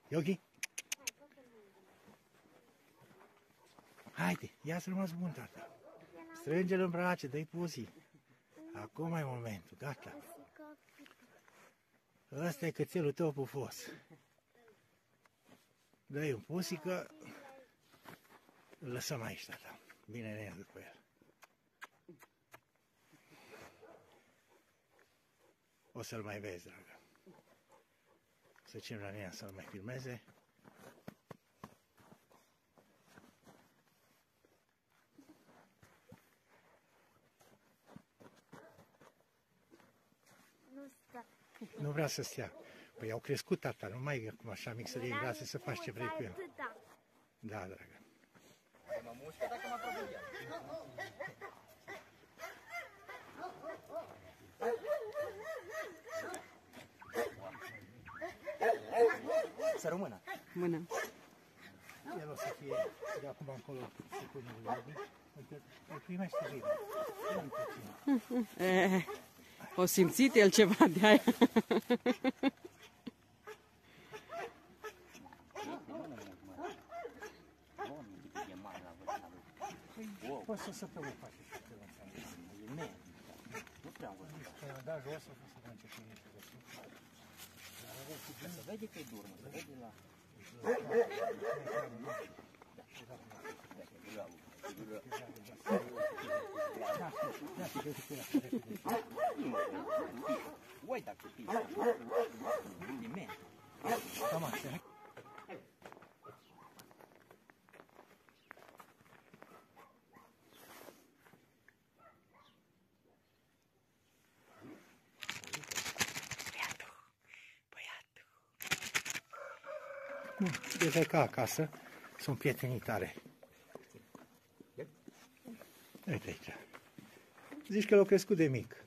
Yogi? Haide, ia-ți rămas bun, tata. Strânge-l în brațe, dă-i pusii. Acum e momentul, gata. Ăsta e cățelul tău pufos. Dă-i un pusică, îl lăsăm aici, tata. Bine ne după el. O să-l mai vezi, dragă. Să cerem la Nea să-l mai filmeze. Nu stă. Nu vrea să stea. Păi au crescut, tata, nu mai e acum așa mic să le iei să faci ce vrei cu el. Da, dragă. Mă mușcă dacă mă apropie. Să rămână. Mână. El o să fie de acum încolo secundul lui. Îl primește bine. O simțit el ceva de aia. Poți să săptămâni face și ceva. Nu prea am văzut. Când am dat jos, o să vă începe niște Să vede că e durmă, să vede la... Uite cu tine. Nimeni. Cam așa. E ca acasă, sunt prietenii tare. Uite aici. Zici că l-au crescut de mic.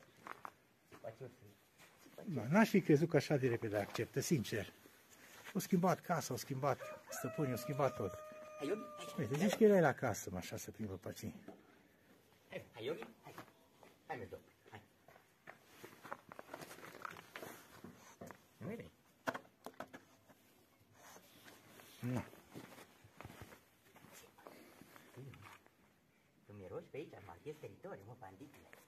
N-aș fi crezut că așa de repede acceptă, sincer. Au schimbat casa, au schimbat stăpânii, au schimbat tot. Uite, zici că erai la casă, mă, așa să plimbă pățini. Hai, Yogi, hai. Hai, merg, hai. Nu e. Nu. Tu miroși pe aici, marchez teritoriu, mă, banditule.